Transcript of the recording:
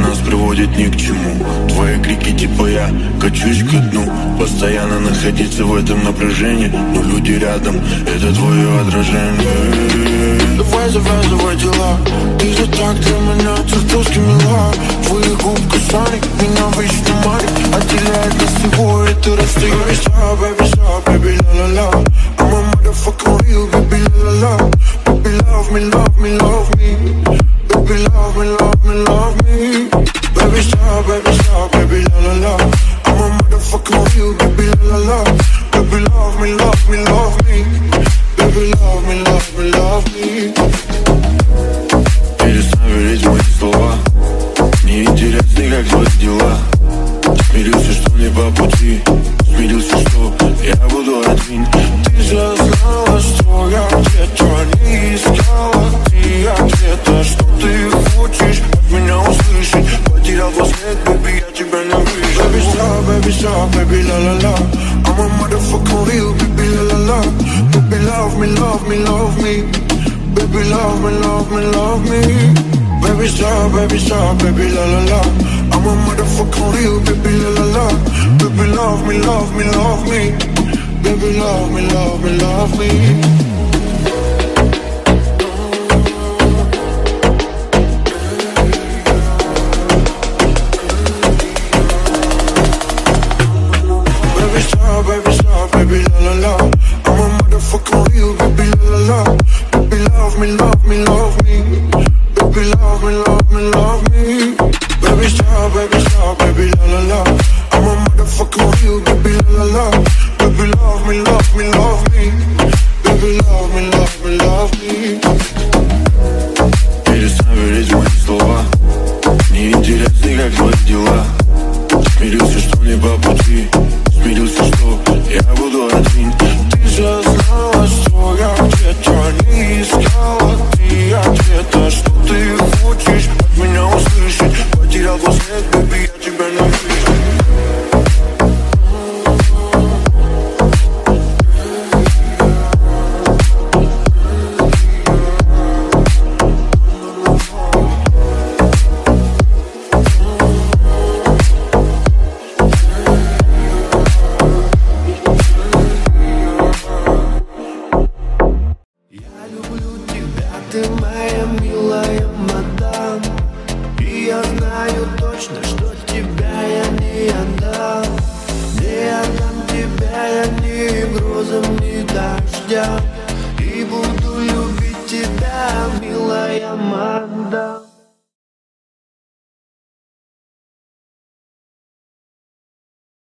нас приводит ни к чему. Твои крики типа я качусь ко дну. Постоянно находиться в этом напряжении, но люди рядом, это твое отражение. Давай завязывай дела, ты же так для меня чертовски мила. Твои губ касались меня вечно манит, отделяет нас всего это расстояние. Baby stop, baby la la la, I'm a motherfucking real baby la la la. Baby love me, love me, love me. Baby love me, love me, love me. Baby stop, baby la la la, I'm a motherfucking real baby la la la. Baby love me, love me, love me. Baby love me, love me, love me. Перестань верить в мои слова, мне интересны как твои дела. Смирился, что мне по пути, смирился, что я буду один. Ты же знала, что я где-то не искала ты ответа, что ты хочешь от меня услышать. Потерял твой след, baby, я тебя не вижу. Baby stop, baby la la la, I'm a motherfucking real baby la la la. Baby love me, love me, love me. Baby love me, love me, love me. Baby stop, baby la la la, I'm a motherfucking real baby la la la. Baby love me, love me, love me. Baby love me, love me, love me. Baby stop, baby la la la, I'm a motherfucking real baby la la la. Baby love me, love me, love me. Baby love me, love me, love me. Baby stop, baby la la la, I'm a motherfucking real baby la la la. Baby love me, love me, love me. Baby love me, love me, love me. Перестань верить в мои слова, мне интересны как твои дела. Смирился, что мне по пути, смирился, что я буду один. Ты же знала, что я где-то не искала ты ответа, что ты хочешь от меня услышать. Потерял твой след, baby, я тебя не вижу. Ты моя милая мадам, и я знаю точно, что тебя я не отдам. Не отдам тебя я ни грозам, ни дождям.